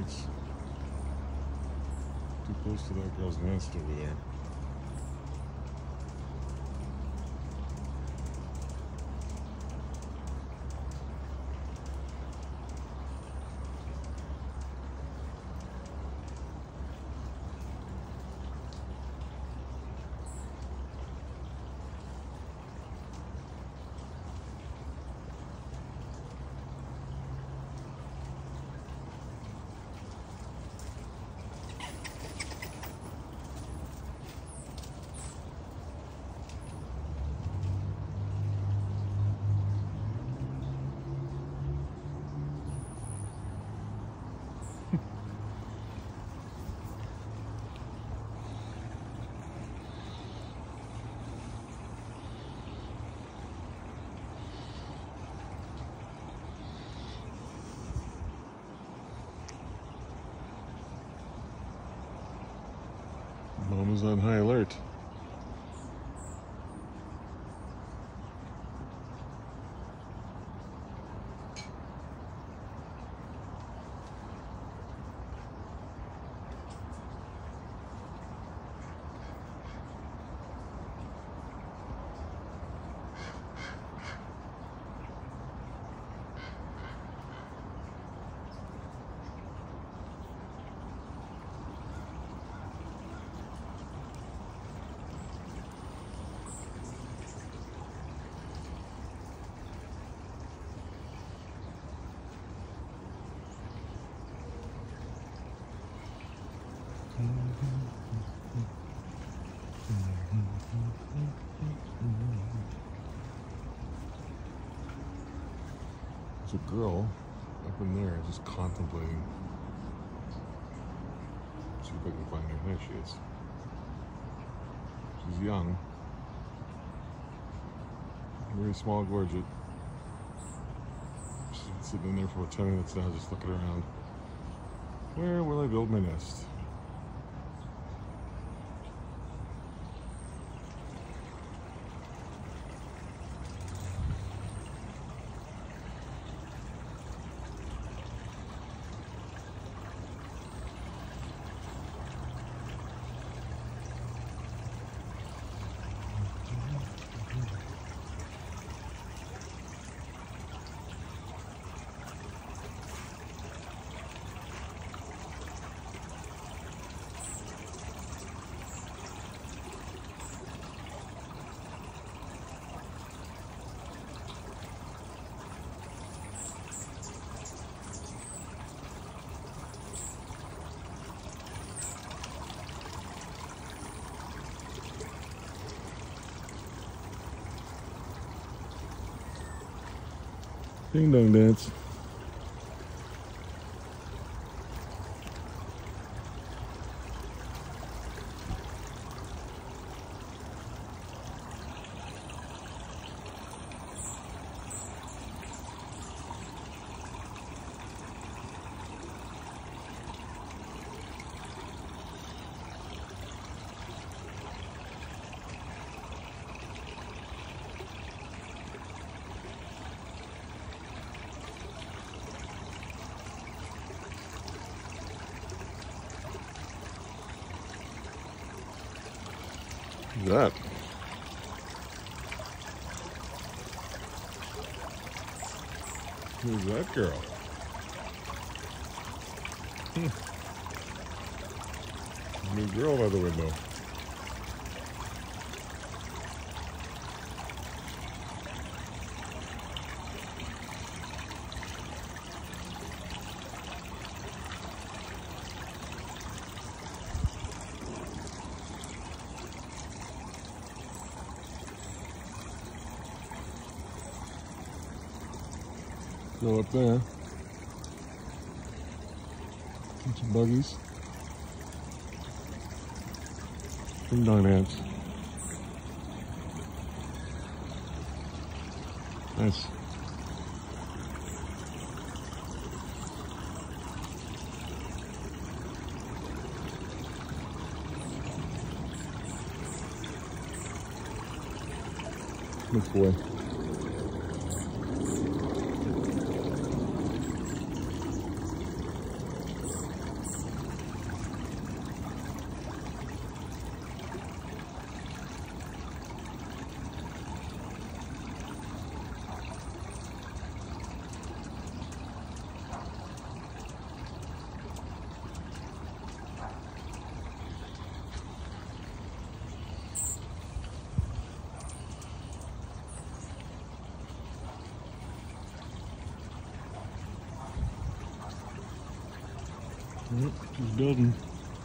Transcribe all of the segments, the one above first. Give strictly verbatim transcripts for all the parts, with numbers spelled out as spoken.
hummingbirds. Too close to that girl's nest over there. Mom is on high alert. There's a girl up in there just contemplating. See if I can find her. There she is. She's young. Very small gorget. She's been sitting in there for about ten minutes now, just looking around. Where will I build my nest? Ding dong dance. Who's that? Who's that girl? Hmm. New girl by the window. Go up there. Bunch of buggies. Ding dong ants. Nice. Good boy. Yep, she's building.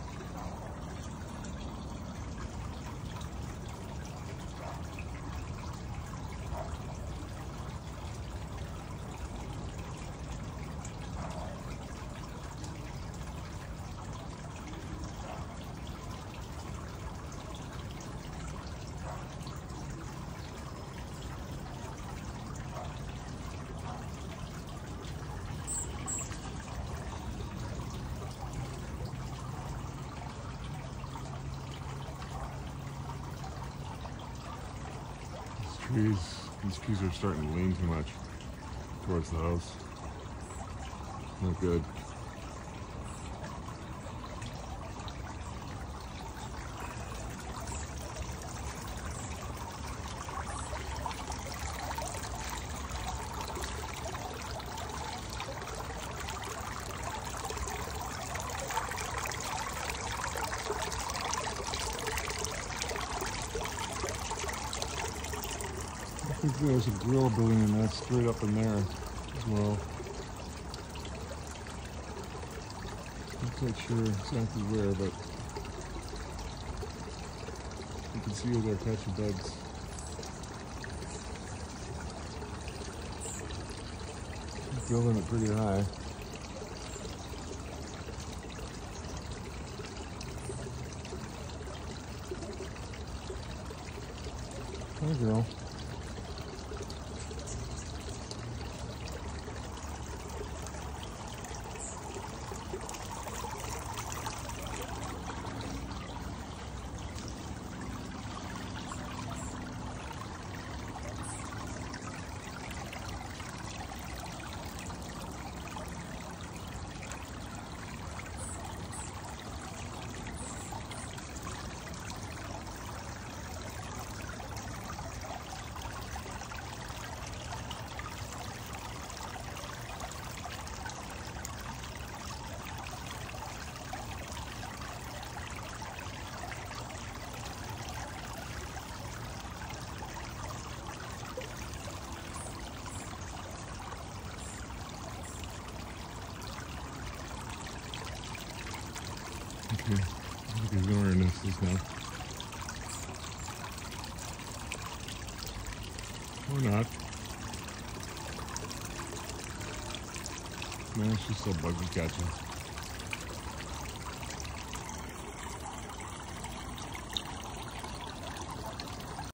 Trees, these trees are starting to lean too much towards the house. Not good. I think there's a grill building in that straight up in there as well. Not quite sure exactly where, but you can see where they're catching bugs. They're building it pretty high. Hi, girl. Okay, I think he's going where our nest is now. Or not. No, it's just a buggy catching.